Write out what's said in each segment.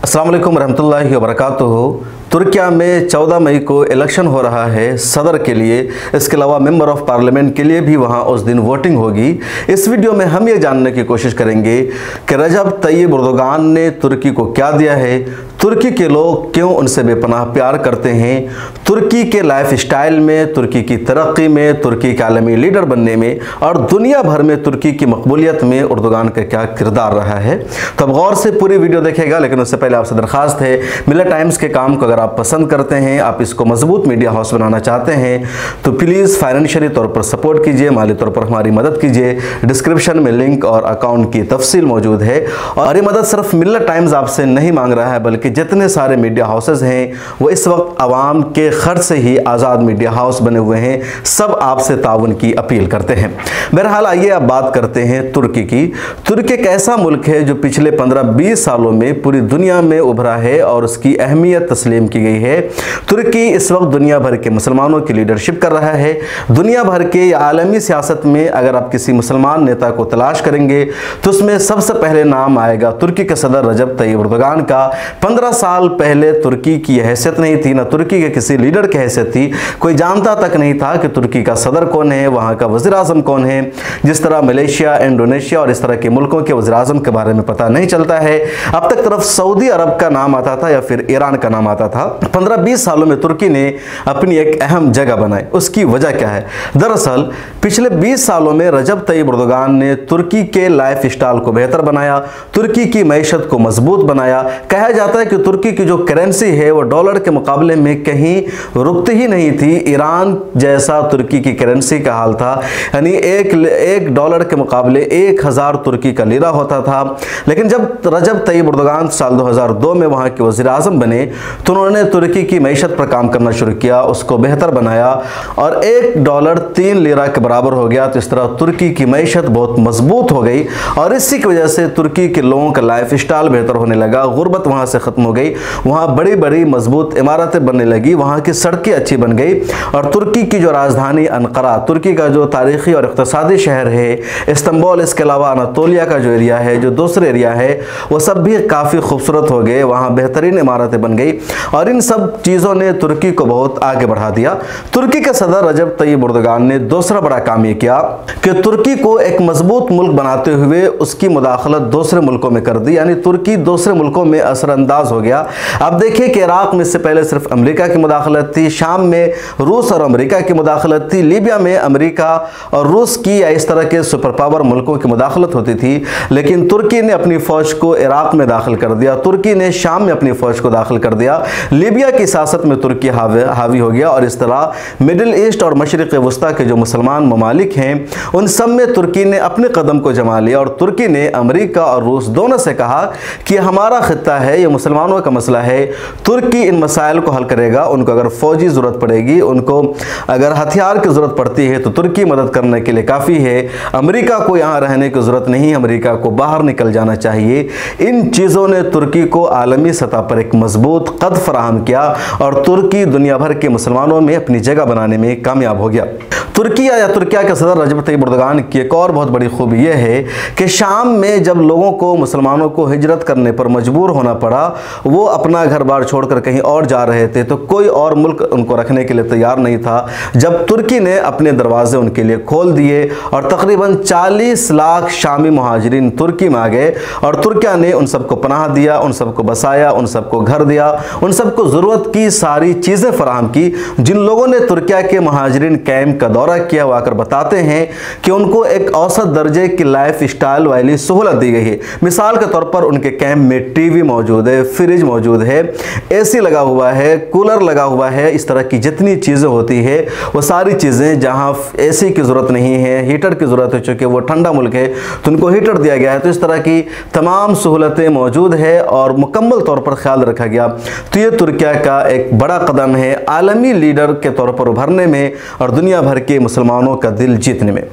अस्सलाम वालेकुम रहमतुल्लाहि व बरकातुहू। तुर्किया में 14 मई को इलेक्शन हो रहा है सदर के लिए, इसके अलावा मेंबर ऑफ पार्लियामेंट के लिए भी वहां उस दिन वोटिंग होगी। इस वीडियो में हम ये जानने की कोशिश करेंगे कि रजब तय्यिब एर्दोगान ने तुर्की को क्या दिया है, तुर्की के लोग क्यों उनसे बेपनाह प्यार करते हैं, तुर्की के लाइफ स्टाइल में, तुर्की की तरक्की में, तुर्की के आलमी लीडर बनने में और दुनिया भर में तुर्की की मकबूलियत में एर्दोगान का क्या किरदार रहा है। तो अब गौर से पूरी वीडियो देखेगा, लेकिन उससे पहले आपसे दरख्वास्त है, मिलत टाइम्स के काम को अगर आप पसंद करते हैं, आप इसको मजबूत मीडिया हाउस बनाना चाहते हैं, तो प्लीज़ फाइनेंशियली तौर पर सपोर्ट कीजिए, माली तौर पर हमारी मदद कीजिए। डिस्क्रिप्शन में लिंक और अकाउंट की तफसील मौजूद है। और ये मदद सिर्फ मिलत टाइम्स आपसे नहीं मांग रहा है, बल्कि जितने सारे मीडिया हाउसेज हैं वो इस वक्त आवाम के खर्च से ही आज़ाद मीडिया हाउस बने हुए हैं, सब आपसे ताउन की अपील करते हैं। बहरहाल आइए अब बात करते हैं तुर्की की। तुर्की एक ऐसा मुल्क है जो पिछले 15-20 सालों में पूरी दुनिया में उभरा है और उसकी अहमियत तस्लीम की गई है। तुर्की इस वक्त दुनिया भर के मुसलमानों की लीडरशिप कर रहा है। दुनिया भर के आलमी सियासत में अगर आप किसी मुसलमान नेता को तलाश करेंगे तो उसमें सबसे पहले नाम आएगा तुर्की के सदर रजब तय्यिब एर्दोगान का। 15 साल पहले तुर्की की हैसियत नहीं थी, ना तुर्की के किसी लीडर की हैसियत थी, कोई जानता तक नहीं था कि तुर्की का सदर कौन है, वहाँ का वज़ीर आज़म कौन है। जिस तरह मलेशिया, इंडोनेशिया और इस तरह के मुल्कों के वज़ीर आज़म के बारे में पता नहीं चलता है, अब तक तरफ सऊदी अरब का नाम आता था या फिर ईरान का नाम आता था। 15-20 सालों में तुर्की ने अपनी एक अहम जगह बनाई। उसकी वजह क्या है? दरअसल पिछले 20 सालों में रजब तय्यिब एर्दोगान ने तुर्की के लाइफ स्टाइल को बेहतर बनाया, तुर्की की मईशत को मजबूत बनाया। कहा जाता है कि तुर्की की जो करेंसी है वो डॉलर के मुकाबले में कहीं रुकती ही नहीं थी। ईरान जैसा तुर्की की करेंसी का हाल था, यानी एक डॉलर के मुकाबले 1000 तुर्की का लीरा होता था। लेकिन जब रजब तय्यिब एर्दोगान साल 2002 में वहाँ के वज़ीर आज़म बने तो उन्होंने तुर्की की मईशत पर काम करना शुरू किया, उसको बेहतर बनाया और $1 3 लीरा के बराबर हो गया। तो इस तरह तुर्की की मईशत बहुत मजबूत हो गई और इसी की वजह से तुर्की के लोगों का लाइफ स्टाइल बेहतर होने लगा, गुर्बत वहाँ से ख़त्म हो गई, वहाँ बड़ी बड़ी मजबूत इमारतें बनने लगी, वहाँ की सड़कें अच्छी बन गई और तुर्की की जो राजधानी अनकरा, तुर्की का जो तारीख़ी और इक़्तिसादी शहर है इस्तांबुल, इसके अलावा अनातोलिया का जो एरिया है, जो दूसरे एरिया है, वो सब भी काफ़ी खूबसूरत हो गए, वहाँ बेहतरीन इमारतें बन गई और इन सब चीज़ों ने तुर्की को बहुत आगे बढ़ा दिया। तुर्की के सदर रजब तय्यिब एर्दोगान ने दूसरा बड़ा काम ये किया कि तुर्की को एक मजबूत मुल्क बनाते हुए उसकी मुदाखलत दूसरे मुल्कों में कर दी, यानी तुर्की दूसरे मुल्कों में असरअंदाज हो गया। अब देखिए कि इराक में इससे पहले सिर्फ अमेरिका की मुदाखलत थी, शाम में रूस और अमेरिका की मुदाखलत थी, लीबिया में अमेरिका और रूस की या इस तरह के सुपर पावर मुल्कों की मुदाखलत होती थी। लेकिन तुर्की ने अपनी फ़ौज को इराक में दाखिल कर दिया, तुर्की ने शाम में अपनी फ़ौज को दाखिल कर दिया, लीबिया की सियासत में तुर्की हावी हो गया और इस तरह मिडिल ईस्ट और मशरिक़ वस्ता के जो मुसलमान ममालिक हैं उन सब में तुर्की ने अपने कदम को जमा लिया और तुर्की ने अमेरिका और रूस दोनों से कहा कि हमारा खित्ता है, ये मुसलमानों का मसला है, तुर्की इन मसाइल को हल करेगा। उनको अगर फ़ौजी ज़रूरत पड़ेगी, उनको अगर हथियार की ज़रूरत पड़ती है तो तुर्की मदद करने के लिए काफ़ी है। अमेरिका को यहाँ रहने की ज़रूरत नहीं, अमेरिका को बाहर निकल जाना चाहिए। इन चीज़ों ने तुर्की को आलमी सतह पर एक मजबूत कद फराहम किया और तुर्की दुनिया भर के मुसलमानों में अपनी जगह बनाने में कामयाब हो गया। तुर्किया या तुर्किया के सदर रजब तय्यिब एर्दोगान की एक और बहुत बड़ी खूबी यह है कि शाम में जब लोगों को, मुसलमानों को हिजरत करने पर मजबूर होना पड़ा, वो अपना घर बार छोड़कर कहीं और जा रहे थे, तो कोई और मुल्क उनको रखने के लिए तैयार नहीं था। जब तुर्की ने अपने दरवाजे उनके लिए खोल दिए और तकरीबन 40 लाख शामी मुहाजिरीन तुर्की में आ गए और तुर्किया ने उन सबको पनाह दिया, उन सबको बसाया, उन सबको घर दिया, उन सबको ज़रूरत की सारी चीज़ें फराहम की। जिन लोगों ने तुर्किया के मुहाजिरीन कैंप का दौरा किया वो आकर बताते हैं कि उनको एक औसत दर्जे की लाइफ स्टाइल वाली सहूलत दी गई है। मिसाल के तौर पर उनके कैंप में टीवी मौजूद है, फ्रिज मौजूद है, एसी लगा हुआ है, कूलर लगा हुआ है, इस तरह की जितनी चीज़ें होती है वो सारी चीज़ें, जहां एसी की ज़रूरत नहीं है, हीटर की ज़रूरत है, चूँकि वो ठंडा मुल्क है तो उनको हीटर दिया गया है। तो इस तरह की तमाम सहूलतें मौजूद है और मुकम्मल तौर पर ख्याल रखा गया। तो ये तुर्किया का एक बड़ा कदम है आलमी लीडर के तौर पर उभरने में और दुनिया भर के मुसलमानों का दिल जीतने में।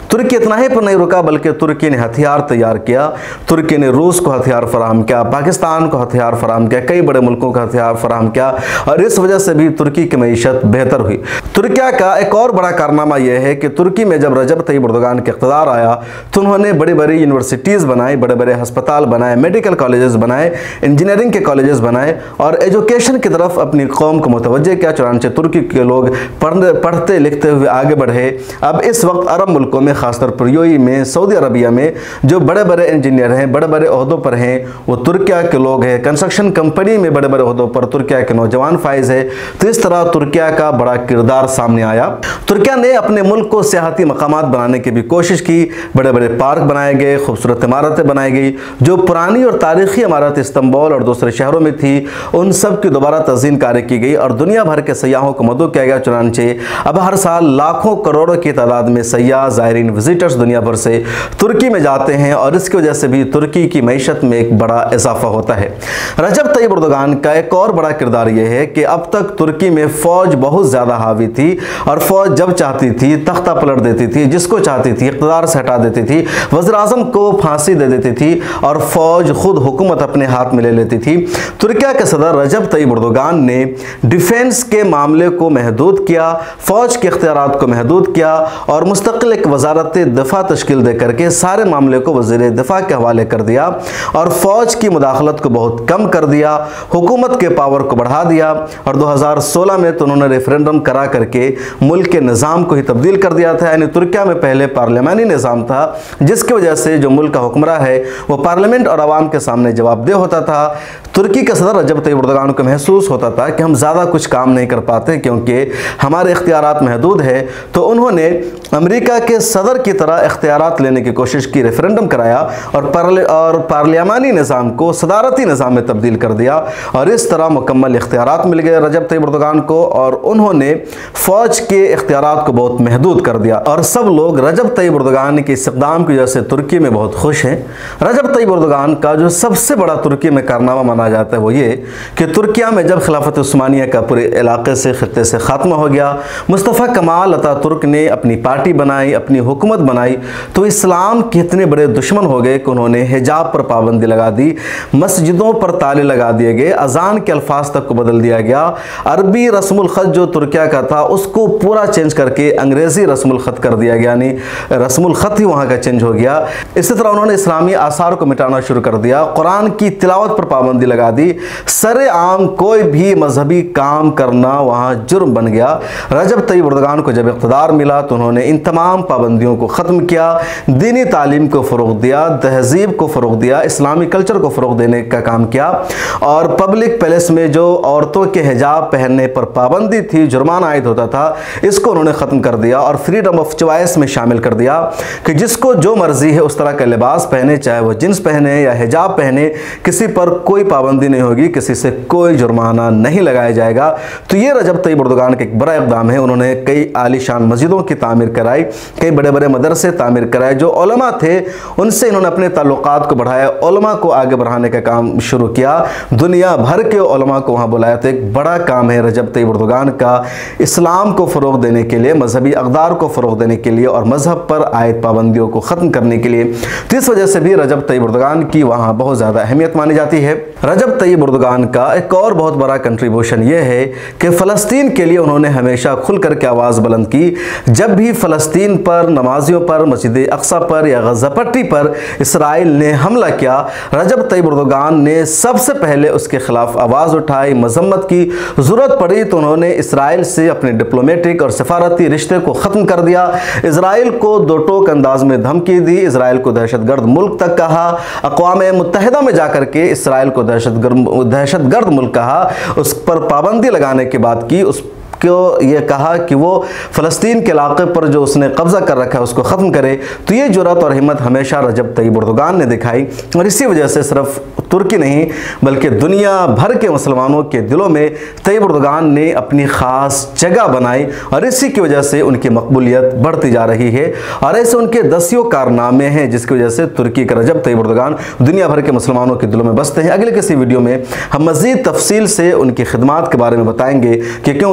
तुर्की इतना ही पर नहीं रुका, बल्कि तुर्की ने हथियार तैयार किया। तुर्की ने रूस को हथियार फराहम किया, पाकिस्तान को हथियार फराहम किया, कई बड़े मुल्कों का हथियार फराहम किया, और इस वजह से भी तुर्की की मईशत बेहतर हुई। तुर्की का एक और बड़ा कारनामा यह है कि तुर्की में जब रजब तय्यिब एर्दोगान के इक़्तिदार आया तो उन्होंने बड़ी बड़ी यूनिवर्सिटीज़ बनाई, बड़े बड़े अस्पताल बनाए, मेडिकल कॉलेजेस बनाए, इंजीनियरिंग के कॉलेजेस बनाए और एजुकेशन की तरफ अपनी कौम को मुतवज्जे किया। चुनांचे तुर्की के लोग पढ़ते लिखते हुए आगे बढ़े। अब इस वक्त अरब मुल्कों में, खासतौर पर यूएई में, सऊदी अरबिया में जो बड़े बड़े इंजीनियर हैं, बड़े बड़े ओहदों पर हैं, वो तुर्की के लोग हैं। कंस्ट्रक्शन कंपनी में बड़े बड़े ओहदों पर तुर्की के नौजवान फाइज है। तो इस तरह तुर्की का बड़ा किरदार सामने आया। तुर्की ने अपने मुल्क को सियाहती मकामात बनाने की भी कोशिश की। बड़े बड़े पार्क बनाए गए, खूबसूरत इमारतें बनाई गई। जो पुरानी और तारीखी इमारत इस्तांबुल और दूसरे शहरों में थी, उन सब की दोबारा तज़ीन कार्य की गई और दुनिया भर के सयाहों को मदऊ किया गया। चुनांचे अब हर साल लाखों करोड़ों की तादाद में सयाह, ज़ायरीन, विजिटर्स दुनिया भर से तुर्की में जाते हैं और इसकी वजह से भी तुर्की की मईशत में एक बड़ा इजाफा होता है। रजब तय्यिब एर्दोगान का एक और बड़ा किरदार यह है कि अब तक तुर्की में फ़ौज बहुत ज़्यादा हावी थी और फ़ौज जब चाहती थी तख्ता पलट देती थी, जिसको चाहती थी इक़्तिदार से हटा देती थी, वज़ीर आज़म को फांसी दे देती थी और फ़ौज खुद हुकूमत अपने हाथ में ले लेती थी। तुर्की के सदर रजब तय्यिब एर्दोगान ने डिफेंस के मामले को महदूद किया, फ़ौज के इख्तियारात को महदूद किया और मुस्तकिल एक वजारत दिफा तश्कील दे करके सारे मामले को वज़ीर दिफा के हवाले कर दिया और फ़ौज की मुदाखलत को बहुत कम कर दिया, हुकूमत के पावर को बढ़ा दिया और 2016 में तो उन्होंने रेफरेंडम करा करके मुल्क के निज़ाम को ही तब्दील कर दिया था। यानी तुर्की में पहले पार्लियामानी निज़ाम था, जिसकी वजह से जो मुल्क का हुक्मरा है वो पार्लियामेंट और आवाम के सामने जवाबदेह होता था। तुर्की के सदर रजब तय्यिब एर्दोगान को महसूस होता था कि हम ज़्यादा कुछ काम नहीं कर पाते क्योंकि हमारे इख्तियारात महदूद है। तो उन्होंने अमेरिका के सदर की तरह इख्तियारात लेने की कोशिश की, रेफरेंडम कराया और पार्लियामानी निज़ाम को सदारती निज़ाम में तब्दील कर दिया और इस तरह मुकम्मल इख्तियारात मिल गए रजब तय्यिब एर्दोगान को और उन्होंने फ़ौज के इख्तियारात को बहुत महदूद कर दिया और सब लोग रजब तय्यिब एर्दोगान के इस इक़दाम की वजह से तुर्की में बहुत खुश हैं। रजब तय्यिब एर्दोगान का जो सबसे बड़ा तुर्की में कारनामा माना जाता है वो ये कि तुर्की में जब खिलाफत उस्मानिया का पूरे इलाके से, खित्ते से खात्मा हो गया, मुस्तफ़ा कमाल अतातुर्क ने अपनी पार्टी बनाई, अपनी हुकूमत बनाई, तो इस्लाम के इतने बड़े दुश्मन हो गए कि उन्होंने हिजाब पर पाबंदी लगा दी, मस्जिदों पर ताले लगा दिए गए, अजान के अल्फाज तक को बदल दिया गया। अरबी रस्मुल ख़त जो तुर्की का था उसको पूरा चेंज करके अंग्रेज़ी रस्मुल ख़त कर दिया गया, यानी रस्मुल ख़त ही वहाँ का चेंज हो गया। इसी तरह उन्होंने इस्लामी आसार को मिटाना शुरू कर दिया, कुरान की तिलावत पर पाबंदी लगा दी, सरेआम कोई भी मजहबी काम करना वहाँ जुर्म बन गया। रजब तय्यिब एर्दोगान को जब इक़्तिदार मिला तो उन्होंने इन तमाम पाबंदियों को ख़त्म किया, दीनी तालीम को फ़रोग़ दिया, तहज़ीब को फ़रोग़ दिया, इस्लामी कल्चर को फ़रोग़ देने का काम किया और पब्लिक पैलेस में जो औरतों के हिजाब पहनने पर पाबंदी थी, जुर्माना आयद होता था, इसको उन्होंने ख़त्म कर दिया और फ्रीडम ऑफ चॉइस में शामिल कर दिया कि जिसको जो मर्ज़ी है उस तरह का लिबास पहने, चाहे वो जींस पहने या हिजाब पहने, किसी पर कोई पाबंदी नहीं होगी, किसी से कोई जुर्माना नहीं लगाया जाएगा। तो ये रजब तय्यिब एर्दोगान का एक बड़ा इक़दाम है। उन्होंने कई आलीशान मस्जिदों की तामीर कराई, कई बड़े बड़े मदरसे तामीर कराए, जो उलमा थे उनसे इन्होंने अपने ताल्लुकात को बढ़ाया, उलमा को आगे बढ़ाने का काम शुरू किया, दुनिया भर के उलमा को वहाँ बुलाया। तो एक बड़ा काम है रजब तय्यिब एर्दोगान का, इस्लाम को फ़रोग़ देने के लिए, मजहबी अक़दार को फ़रोग़ देने के लिए और मजहब पर आयद पाबंदियों को ख़त्म करने के लिए। तो इस वजह से भी रजब तय्यिब एर्दोगान की वहाँ बहुत ज़्यादा अहमियत मानी जाती है। रजब तय्यिब एर्दोगान का एक और बहुत बड़ा कंट्रीब्यूशन ये है कि फ़लस्तीन के लिए उन्होंने हमेशा खुल कर के आवाज़ बुलंद की। जब भी फ़लस्तीन पर, नमाजियों पर, मस्जिद अक्सा पर या गज़ा पट्टी पर इसराइल ने हमला किया, रजब तय्यिब एर्दोगान ने सबसे पहले उसके ख़िलाफ़ आवाज़ उठाई, मज़म्मत की। ज़रूरत पड़ी तो उन्होंने इसराइल से अपने डिप्लोमेटिक और सफारती रिश्ते को ख़त्म कर दिया, इसराइल को दो टोक अंदाज में धमकी दी, इसराइल को दहशतगर्द मुल्क तक कहा, अक़वाम मुत्तहिदा में जाकर के इसराइल को दहशतगर्द मुल्क कहा, उस पर पाबंदी लगाने की बात की, उस को ये कहा कि वो फ़लस्तीन के इलाके पर जो उसने कब्ज़ा कर रखा है उसको ख़त्म करे। तो ये जुर्रत और हिम्मत हमेशा रजब तय्यिब एर्दोगान ने दिखाई और इसी वजह से सिर्फ तुर्की नहीं बल्कि दुनिया भर के मुसलमानों के दिलों में तय्यिब एर्दोगान ने अपनी ख़ास जगह बनाई और इसी की वजह से उनकी मकबूलियत बढ़ती जा रही है और ऐसे उनके दसियों कारनामे हैं जिसकी वजह से तुर्की का रजब तय्यिब एर्दोगान दुनिया भर के मुसलमानों के दिलों में बसते हैं। अगले किसी वीडियो में हम मज़ीद तफसील से उनकी खिदमात के बारे में बताएंगे कि क्यों दुनिया भर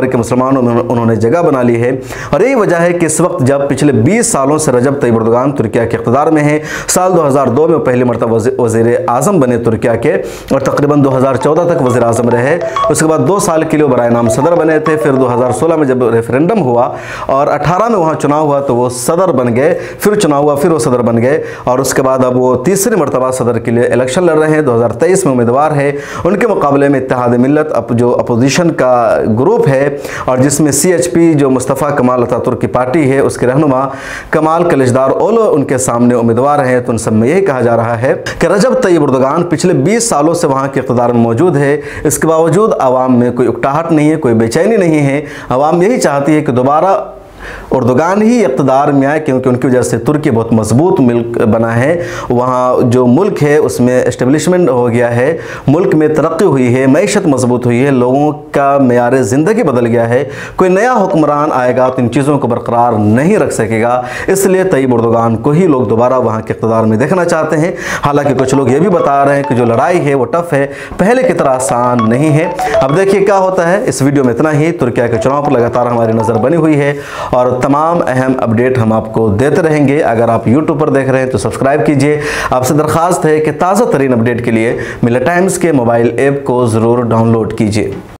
के मुसलमानों में उन्होंने जगह बना ली है। और यही वजह है कि इस वक्त जब पिछले 20 सालों से रजब तैयब एर्दोगान तुर्किया के इक़्तिदार में है, साल 2002 में पहली मरतबा वज़ीर आज़म बने तुर्किया के और तकरीबन 2014 तक वज़ीर आज़म रहे। उसके बाद 2 साल के लिए बराए नाम सदर बने थे। फिर 2016 में जब रेफरेंडम हुआ और 18 में वहाँ चुनाव हुआ तो वो सदर बन गए, फिर चुनाव हुआ, फिर वो सदर बन गए और उसके बाद अब वो तीसरी मरतबा सदर के लिए इलेक्शन लड़ रहे हैं। 2023 में उम्मीदवार है। उनके मुकाबले में इत्तेहाद मिल्लत जो अपोजिशन का ग्रुप है और जिसमें CHP जो मुस्तफ़ा कमाल अतातुर्क की पार्टी है उसके रहनुमा कमाल कलिचदार ओलो उनके सामने उम्मीदवार हैं। तो उन सब में यही कहा जा रहा है कि रजब तैयब एर्दोगान पिछले 20 सालों से वहाँ के इक़्तिदार में मौजूद है। इसके बावजूद आवाम में कोई उकटाहट नहीं है, कोई बेचैनी नहीं है। आवाम यही चाहती है कि दोबारा एर्दोगान ही इक़्तिदार में आए, क्योंकि उनकी वजह से तुर्की बहुत मजबूत मुल्क बना है। वहाँ जो मुल्क है उसमें एस्टेब्लिशमेंट हो गया है, मुल्क में तरक्की हुई है, मईशत मजबूत हुई है, लोगों का मेयार ज़िंदगी बदल गया है। कोई नया हुक्मरान आएगा तो इन चीज़ों को बरकरार नहीं रख सकेगा। इसलिए तैयब एर्दोगान को ही लोग दोबारा वहाँ के इक़्तिदार में देखना चाहते हैं। हालांकि कुछ लोग ये भी बता रहे हैं कि जो लड़ाई है वो टफ है, पहले की तरह आसान नहीं है। अब देखिए क्या होता है। इस वीडियो में इतना ही। तुर्किया के चुनाव पर लगातार हमारी नज़र बनी हुई है और तमाम अहम अपडेट हम आपको देते रहेंगे। अगर आप YouTube पर देख रहे हैं तो सब्सक्राइब कीजिए। आपसे दरख्वास्त है कि ताज़ा तरीन अपडेट के लिए मिल्लत टाइम्स के मोबाइल ऐप को ज़रूर डाउनलोड कीजिए।